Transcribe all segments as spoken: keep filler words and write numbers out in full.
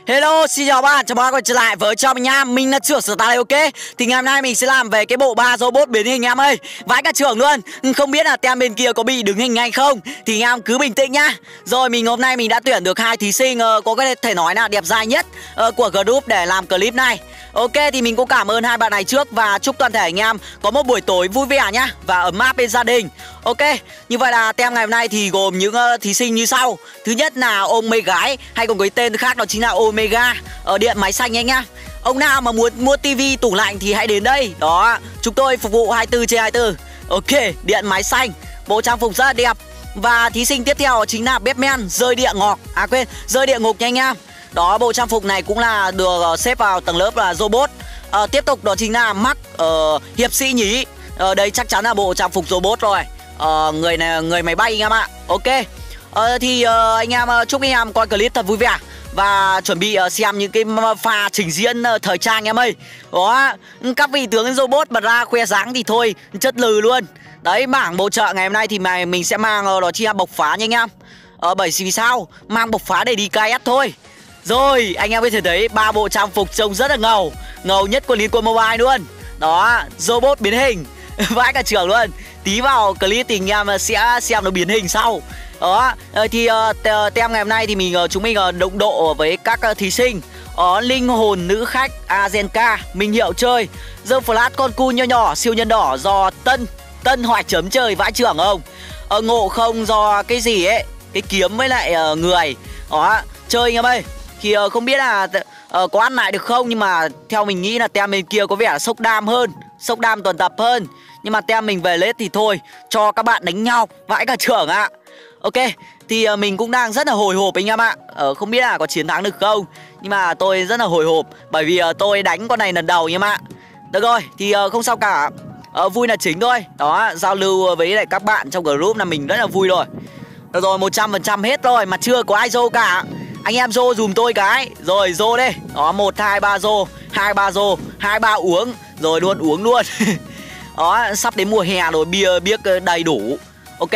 Hello, xin chào bạn, chào mừng bạn quay trở lại với cho mình nha. Mình là trưởng Sở Tài, ok. Thì ngày hôm nay mình sẽ làm về cái bộ ba robot biến hình em ơi. Vãi cả trưởng luôn. Không biết là tem bên kia có bị đứng hình hay không thì em cứ bình tĩnh nhá. Rồi mình hôm nay mình đã tuyển được hai thí sinh uh, có cái thể nói là đẹp trai nhất uh, của group để làm clip này. Ok, thì mình cũng cảm ơn hai bạn này trước và chúc toàn thể anh em có một buổi tối vui vẻ nhá và ấm áp bên gia đình. Ok, như vậy là tem ngày hôm nay thì gồm những uh, thí sinh như sau. Thứ nhất là ông mê gái, hay còn có cái tên khác đó chính là Omega ở điện máy xanh anh nhá. Ông nào mà muốn mua tivi tủ lạnh thì hãy đến đây. Đó, chúng tôi phục vụ hai mươi tư trên hai mươi tư. Ok, điện máy xanh, bộ trang phục rất là đẹp. Và thí sinh tiếp theo chính là Batman rơi địa ngục. À quên, rơi địa ngục nha anh em. Đó, bộ trang phục này cũng là được xếp vào tầng lớp là robot. à, Tiếp tục đó chính là Mark uh, hiệp sĩ nhí. uh, Đây chắc chắn là bộ trang phục robot rồi. uh, Người này người máy bay anh em ạ. Ok, uh, thì uh, anh em uh, chúc anh em coi clip thật vui vẻ và chuẩn bị uh, xem những cái pha trình diễn uh, thời trang em ơi. Đó, các vị tướng robot bật ra khoe dáng thì thôi chất lừ luôn. Đấy, bảng bổ trợ ngày hôm nay thì mà mình sẽ mang uh, đó chính là bộc phá nha anh em. uh, Bởi vì sao? Mang bộc phá để đi ca ét thôi. Rồi, anh em có thể thấy ba bộ trang phục trông rất là ngầu. Ngầu nhất của Liên Quân Mobile luôn. Đó, robot biến hình vãi cả trưởng luôn. Tí vào clip thì anh em sẽ xem nó biến hình sau. Đó, thì uh, tem ngày hôm nay thì mình uh, chúng mình uh, động độ với các uh, thí sinh. Đó, linh hồn nữ khách Azenka, minh hiệu chơi. The Flash con cu nho nhỏ siêu nhân đỏ do Tân Tân Hoài chấm chơi vãi trưởng không. uh, Ngộ không do cái gì ấy, cái kiếm với lại uh, người. Đó, chơi anh em ơi. Thì uh, không biết là uh, có ăn lại được không, nhưng mà theo mình nghĩ là tem bên kia có vẻ là sốc đam hơn, sốc đam toàn tập hơn. Nhưng mà tem mình về lết thì thôi, cho các bạn đánh nhau vãi cả trưởng ạ. Ok, thì uh, mình cũng đang rất là hồi hộp anh em ạ. uh, Không biết là có chiến thắng được không, nhưng mà tôi rất là hồi hộp bởi vì uh, tôi đánh con này lần đầu anh em ạ. Được rồi, thì uh, không sao cả. uh, Vui là chính thôi. Đó, giao lưu với lại các bạn trong group là mình rất là vui rồi. Được rồi, một trăm phần trăm hết rồi mà chưa có ai dô cả. Anh em dô dùm tôi cái. Rồi dô đây. Đó, một, hai, ba dô. Hai, ba dô. Hai, ba uống. Rồi luôn uống luôn. Đó, sắp đến mùa hè rồi, bia biếc đầy đủ. Ok.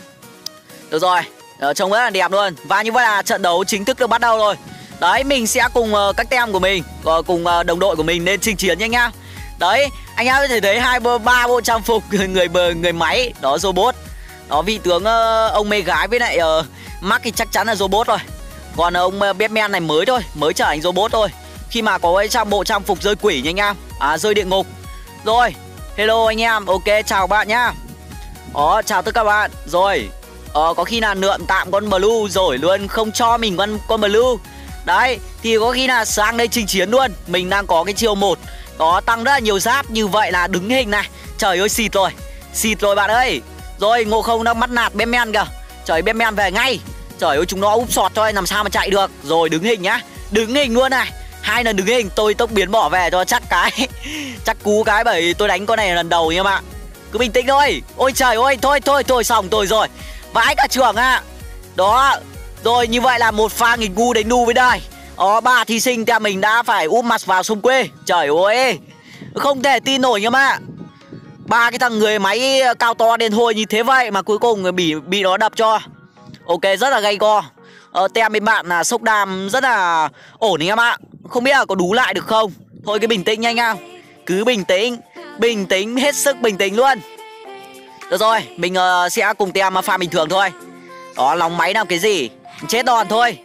Được rồi. Đó, trông rất là đẹp luôn. Và như vậy là trận đấu chính thức được bắt đầu rồi. Đấy, mình sẽ cùng uh, các tem của mình, uh, cùng uh, đồng đội của mình lên chinh chiến nha anh em. Đấy, anh em có thể thấy hai ba bộ trang phục người người máy. Đó, robot. Đó, vị tướng uh, ông mê gái với lại uh, Mark thì chắc chắn là robot rồi. Còn ông Batman này mới thôi, mới trở thành robot thôi. Khi mà có cái trang bộ trang phục rơi quỷ nha anh em. À, rơi địa ngục. Rồi, hello anh em, ok, chào bạn nhá. Đó, chào tất cả các bạn. Rồi, ờ, có khi là nượm tạm con Blue rồi luôn, không cho mình con, con Blue. Đấy, thì có khi là sang đây chinh chiến luôn. Mình đang có cái chiêu một. Đó, tăng rất là nhiều giáp, như vậy là đứng hình này. Trời ơi, xịt rồi, xịt rồi bạn ơi. Rồi, Ngộ Không đang bắt nạt Batman kìa. Trời, Batman về ngay. Trời ơi, chúng nó úp sọt cho làm sao mà chạy được. Rồi, đứng hình nhá, đứng hình luôn này. Hai lần đứng hình, tôi tốc biến bỏ về cho chắc cái. Chắc cú cái bởi tôi đánh con này lần đầu nha em ạ. Cứ bình tĩnh thôi. Ôi trời ơi, thôi thôi thôi, xong tôi rồi. Vãi cả trường ạ. À. Đó. Rồi, như vậy là một pha nghịch ngu đánh đu với đời. Đó, ba thí sinh theo mình đã phải úp mặt vào sông quê. Trời ơi, không thể tin nổi nha mà. Ba cái thằng người máy cao to đen hôi như thế vậy mà cuối cùng bị bị nó đập cho. Ok, rất là gay go. Ờ, tem bên bạn là sốc đam rất là ổn anh em ạ. Không biết là có đú lại được không. Thôi cứ bình tĩnh nha anh em. Cứ bình tĩnh. Bình tĩnh, hết sức bình tĩnh luôn. Được rồi, mình uh, sẽ cùng tem pha bình thường thôi. Đó, lòng máy làm cái gì, chết đòn thôi.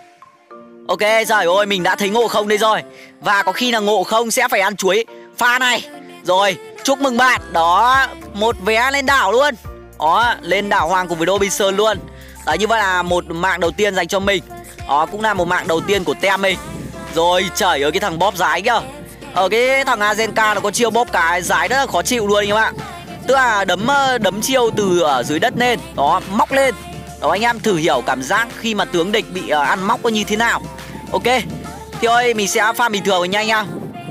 Ok, trời ơi, mình đã thấy Ngộ Không đây rồi. Và có khi là Ngộ Không sẽ phải ăn chuối pha này. Rồi, chúc mừng bạn. Đó, một vé lên đảo luôn. Đó, lên đảo Hoàng cùng với Robinson luôn. Đấy, như vậy là một mạng đầu tiên dành cho mình. Đó, cũng là một mạng đầu tiên của tem mình. Rồi, trời ơi, cái thằng bóp giái kìa. Ở cái thằng Azenka nó có chiêu bóp cái giái rất là khó chịu luôn anh em ạ. Tức là đấm đấm chiêu từ ở dưới đất lên. Đó, móc lên. Đó, anh em thử hiểu cảm giác khi mà tướng địch bị uh, ăn móc có như thế nào. Ok, thì ơi, mình sẽ farm bình thường nhanh nha.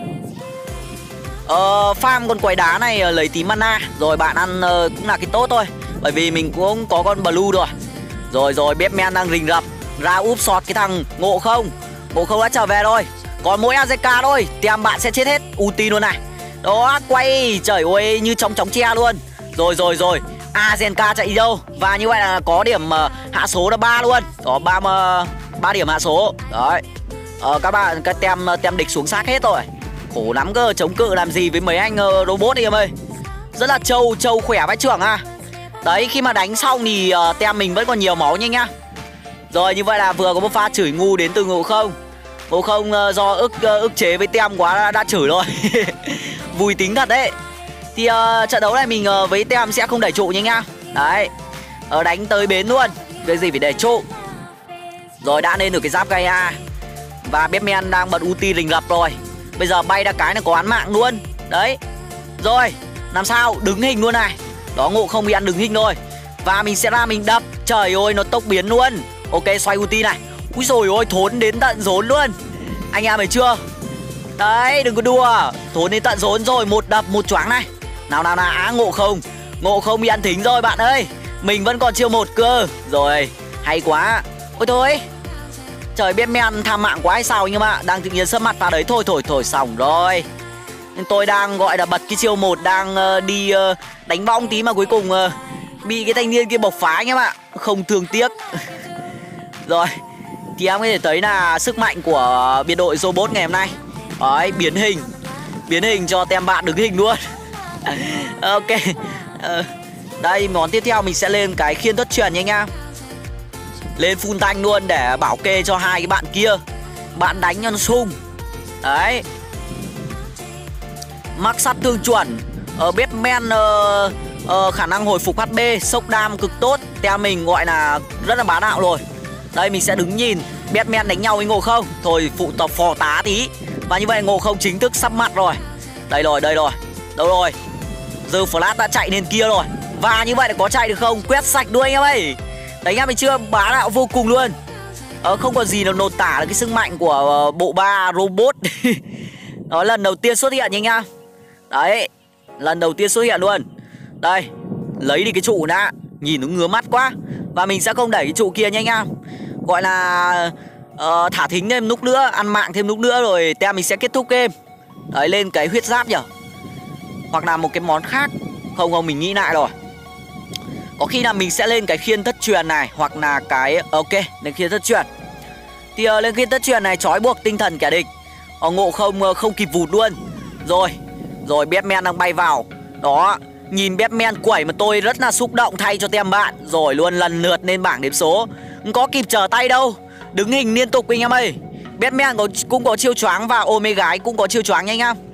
Ờ, farm con quái đá này uh, lấy tí mana. Rồi bạn ăn uh, cũng là cái tốt thôi. Bởi vì mình cũng có con Blue rồi. Rồi rồi, Batman đang rình rập ra úp sọt cái thằng Ngộ Không. Ngộ Không đã trở về rồi. Còn mỗi Azenka thôi, tem bạn sẽ chết hết. Ulti luôn này. Đó, quay, trời ơi, như chóng chóng che luôn. Rồi rồi rồi, Azenka chạy đi đâu. Và như vậy là có điểm uh, hạ số là ba luôn. Đó, ba uh, ba điểm hạ số. Đấy. Ờ các bạn, các tem tem địch xuống xác hết rồi. Khổ lắm cơ, chống cự làm gì với mấy anh uh, robot đi em ơi. Rất là trâu, trâu khỏe vãi trưởng à. Đấy, khi mà đánh xong thì uh, tem mình vẫn còn nhiều máu nha nhá. Rồi, như vậy là vừa có một pha chửi ngu đến từ Ngộ Không. Ngộ Không uh, do ức uh, ức chế với tem quá đã, đã chửi rồi. Vui tính thật đấy. Thì uh, trận đấu này mình uh, với tem sẽ không đẩy trụ nha nhá. Đấy, uh, đánh tới bến luôn. Cái gì phải đẩy trụ. Rồi, đã lên được cái giáp Gaia. Và Batman đang bật ulti rình rập rồi. Bây giờ bay ra cái là có án mạng luôn. Đấy. Rồi, làm sao? Đứng hình luôn này. Đó, Ngộ Không bị ăn đứng hình thôi. Và mình sẽ ra mình đập. Trời ơi, nó tốc biến luôn. Ok, xoay ulti này. Úi dồi ôi, thốn đến tận rốn luôn. Anh em thấy chưa? Đấy, đừng có đùa. Thốn đến tận rốn rồi. Một đập, một choáng này. Nào nào nào, á, Ngộ Không. Ngộ Không bị ăn thính rồi bạn ơi. Mình vẫn còn chiêu một cơ. Rồi, hay quá. Ôi thôi. Trời, Batman tham mạng quá hay sao anh em ạ. Đang tự nhiên sấp mặt vào đấy thôi, thổi thổi xong rồi. Nhưng tôi đang gọi là bật cái chiêu một. Đang uh, đi uh, đánh bóng tí mà cuối cùng uh, bị cái thanh niên kia bộc phá anh em ạ. Không thương tiếc. Rồi, thì em có thể thấy là sức mạnh của biệt đội robot ngày hôm nay. Đấy, biến hình. Biến hình cho tem bạn đứng hình luôn. Ok. uh, Đây, món tiếp theo mình sẽ lên cái khiên thất truyền nha anh em. Lên full tank luôn để bảo kê cho hai cái bạn kia. Bạn đánh cho nó sung. Đấy. Mắc sát thương chuẩn. Ở uh, Batman uh, uh, khả năng hồi phục hát pê, sốc đam cực tốt. Theo mình gọi là rất là bá đạo rồi. Đây, mình sẽ đứng nhìn Batman đánh nhau với Ngộ Không. Thôi phụ tập phò tá tí. Và như vậy Ngộ Không chính thức sắp mặt rồi. Đây rồi, đây rồi. Đâu rồi? Giờ Flash đã chạy lên kia rồi. Và như vậy là có chạy được không? Quét sạch đuôi anh em ơi. Đấy, anh em thấy chưa? Bá đạo vô cùng luôn. Ờ, không có gì nào nột tả được cái sức mạnh của uh, bộ ba robot. Đó, lần đầu tiên xuất hiện nha anh em. Đấy, lần đầu tiên xuất hiện luôn. Đây, lấy đi cái trụ đã. Nhìn nó ngứa mắt quá. Và mình sẽ không đẩy cái trụ kia nha anh em. Gọi là uh, thả thính thêm lúc nữa, ăn mạng thêm lúc nữa rồi tem mình sẽ kết thúc game. Đấy, lên cái huyết giáp nhở. Hoặc là một cái món khác. Không không, mình nghĩ lại rồi. Có khi là mình sẽ lên cái khiên thất truyền này. Hoặc là cái... Ok, lên khiên thất truyền. Thì uh, lên khiên thất truyền này trói buộc tinh thần kẻ địch. Ờ, Ngộ Không uh, không kịp vụt luôn. Rồi, rồi Batman đang bay vào. Đó, nhìn Batman quẩy mà tôi rất là xúc động thay cho tem bạn. Rồi luôn lần lượt lên bảng điểm số. Không có kịp trở tay đâu. Đứng hình liên tục anh em ơi. Batman có, cũng có chiêu choáng và Omega cũng có chiêu choáng nha anh em.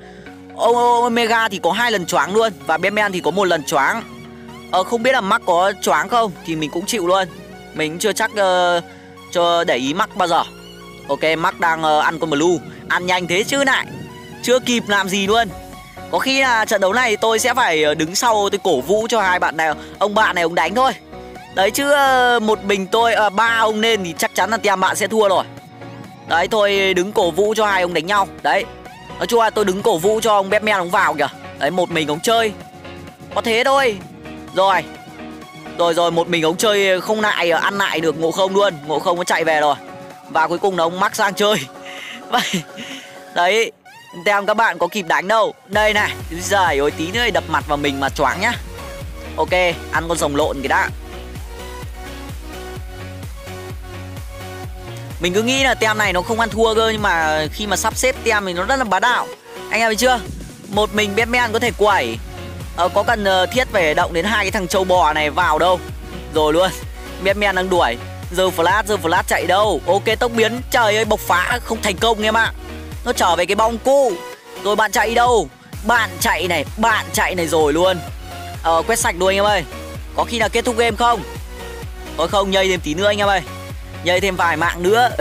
Omega thì có hai lần choáng luôn. Và Batman thì có một lần choáng. Ờ, không biết là Mark có choáng không thì mình cũng chịu luôn. Mình chưa chắc uh, cho để ý Mark bao giờ. Ok, Mark đang uh, ăn con Blue. Ăn nhanh thế chứ lại. Chưa kịp làm gì luôn. Có khi là trận đấu này tôi sẽ phải đứng sau tôi cổ vũ cho hai bạn này. Ông bạn này ông đánh thôi. Đấy chứ uh, một mình tôi uh, ba ông lên thì chắc chắn là tem bạn sẽ thua rồi. Đấy, tôi đứng cổ vũ cho hai ông đánh nhau. Đấy, nói chung là tôi đứng cổ vũ cho ông Batman ông vào kìa. Đấy, một mình ông chơi. Có thế thôi. Rồi. Rồi rồi, một mình ông chơi không lại ăn lại được Ngộ Không luôn. Ngộ Không nó chạy về rồi. Và cuối cùng là ông Mark sang chơi. Vậy. Đấy, tem các bạn có kịp đánh đâu. Đây này, giời ơi, tí nữa đập mặt vào mình mà choáng nhá. Ok, ăn con rồng lộn cái đã. Mình cứ nghĩ là tem này nó không ăn thua cơ. Nhưng mà khi mà sắp xếp tem thì nó rất là bá đạo. Anh em thấy chưa? Một mình Batman có thể quẩy. Ờ, có cần uh, thiết phải động đến hai cái thằng trâu bò này vào đâu. Rồi luôn. Batman đang đuổi. Giờ Flash, giờ Flash chạy đâu. Ok, tốc biến. Trời ơi, bộc phá không thành công em ạ. Nó trở về cái bóng cũ. Rồi bạn chạy đâu? Bạn chạy này, bạn chạy này rồi luôn. Ờ, quét sạch đuôi anh em ơi. Có khi nào kết thúc game không? Thôi không, nhây thêm tí nữa anh em ơi. Nhây thêm vài mạng nữa.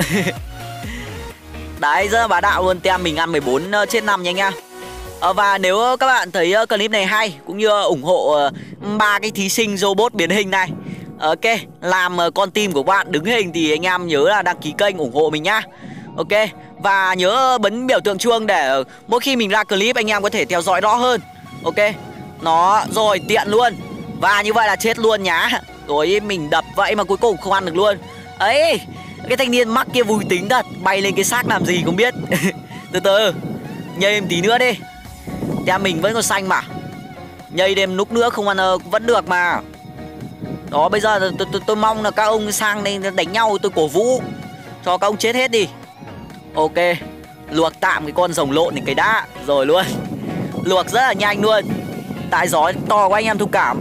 Đấy, rất là bá đạo luôn. Tem mình ăn mười bốn trên năm nha anh em. Ờ, và nếu các bạn thấy clip này hay cũng như ủng hộ ba cái thí sinh robot biến hình này, ok, làm con team của bạn đứng hình thì anh em nhớ là đăng ký kênh ủng hộ mình nhá. Ok, và nhớ bấm biểu tượng chuông để mỗi khi mình ra clip anh em có thể theo dõi rõ hơn. Ok, nó rồi tiện luôn. Và như vậy là chết luôn nhá. Rồi mình đập vậy mà cuối cùng không ăn được luôn. Ấy, cái thanh niên mắc kia vui tính thật. Bay lên cái xác làm gì không biết. Từ từ, nhây em tí nữa đi. Tem mình vẫn còn xanh mà. Nhây đêm lúc nữa không ăn vẫn được mà. Đó, bây giờ tôi, tôi, tôi mong là các ông sang đây đánh nhau tôi cổ vũ cho các ông chết hết đi. Ok, luộc tạm cái con rồng lộn này cái đã. Rồi luôn. Luộc rất là nhanh luôn. Tại gió to quá anh em thông cảm.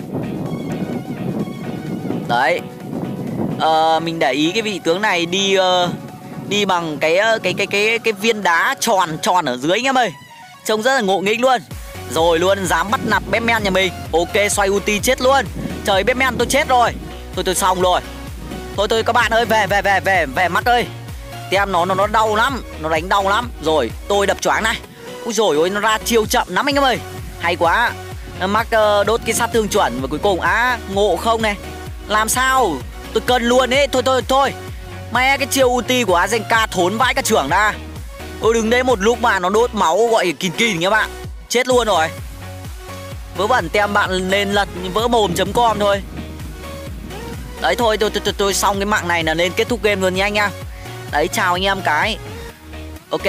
Đấy. Ờ, mình để ý cái vị tướng này đi uh, đi bằng cái cái cái cái cái viên đá tròn tròn ở dưới anh em ơi. Trông rất là ngộ nghĩnh luôn. Rồi luôn, dám bắt nạt Batman nhà mình. Ok, xoay ulti chết luôn. Trời, Batman tôi chết rồi. Thôi tôi xong rồi. Thôi thôi các bạn ơi, về về về về về mắt ơi. Tem nó nó nó đau lắm, nó đánh đau lắm. Rồi, tôi đập choáng này. Úi dồi ôi, nó ra chiêu chậm lắm anh em ơi. Hay quá. Mắc uh, đốt cái sát thương chuẩn. Và cuối cùng, á, ngộ không này. Làm sao? Tôi cân luôn ấy. Thôi thôi thôi. Mẹ, cái chiêu ulti của Azenka thốn vãi cả trưởng ra. Ôi đừng đấy một lúc mà nó đốt máu gọi kìn kìn các bạn. Chết luôn rồi. Vớ vẩn tem bạn nên lật vỡ mồm chấm com thôi. Đấy thôi, tôi, tôi, tôi, tôi xong cái mạng này là nên kết thúc game luôn nha anh em. Đấy, chào anh em cái. Ok.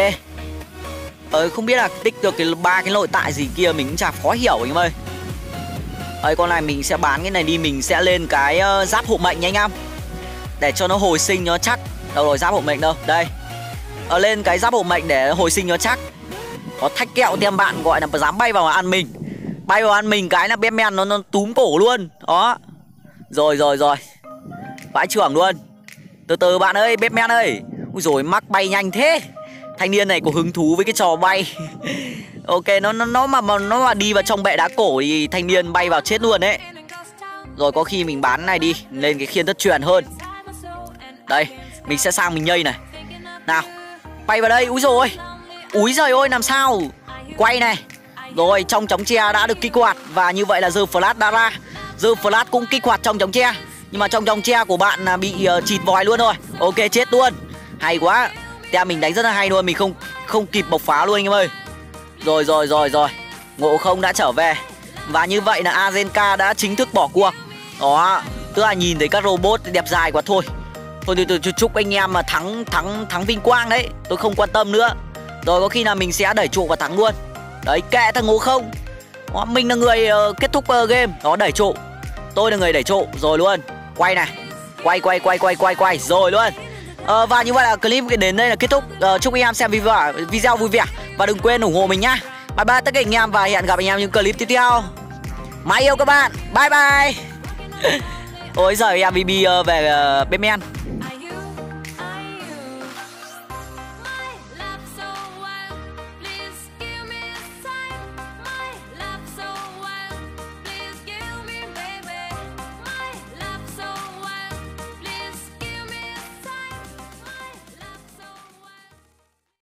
Ờ, không biết là tích được cái ba cái nội tại gì kia mình cũng chả khó hiểu anh em ơi. Đấy, con này mình sẽ bán cái này đi. Mình sẽ lên cái uh, giáp hộ mệnh nha anh em. Để cho nó hồi sinh nó chắc. Đâu rồi, giáp hộ mệnh đâu? Đây. Ờ, lên cái giáp hộ mệnh để hồi sinh nó chắc. Có thách kẹo tem bạn gọi là dám bay vào mà ăn mình. Bay vào ăn mình cái là Batman nó, nó túm cổ luôn. Đó. Rồi rồi rồi. Vãi trưởng luôn. Từ từ bạn ơi, Batman ơi. Ui dồi, mắc bay nhanh thế. Thanh niên này có hứng thú với cái trò bay. Ok, nó nó nó mà, mà nó mà đi vào trong bệ đá cổ thì thanh niên bay vào chết luôn đấy. Rồi có khi mình bán này đi, lên cái khiên thất truyền hơn. Đây, mình sẽ sang mình nhây này. Nào, bay vào đây. Úi dồi, úi giời ơi, làm sao. Quay này. Rồi, trong chóng che đã được kích hoạt. Và như vậy là giờ flash đã ra. Giờ flash cũng kích hoạt trong chóng che. Nhưng mà trong chóng che của bạn là bị uh, chịt vòi luôn rồi. Ok, chết luôn. Hay quá. Tem mình đánh rất là hay luôn. Mình không không kịp bộc phá luôn anh em ơi. Rồi rồi rồi rồi. Ngộ không đã trở về. Và như vậy là Azenka đã chính thức bỏ cuộc. Đó. Tức là nhìn thấy các robot đẹp dài quá thôi. Thôi tôi, tôi, tôi chúc anh em mà thắng thắng thắng vinh quang đấy. Tôi không quan tâm nữa. Rồi có khi nào mình sẽ đẩy trụ và thắng luôn. Đấy, kệ thằng Ngộ không. Đó, mình là người uh, kết thúc uh, game. Đó, đẩy trụ. Tôi là người đẩy trụ. Rồi luôn. Quay này. Quay quay quay quay quay quay. Rồi luôn. Ờ, và như vậy là clip đến đây là kết thúc. uh, Chúc anh em xem video, video vui vẻ. Và đừng quên ủng hộ mình nhá. Bye bye tất cả anh em. Và hẹn gặp anh em những clip tiếp theo. Mãi yêu các bạn. Bye bye. Ôi giời, em bê bê uh, về uh, Batman.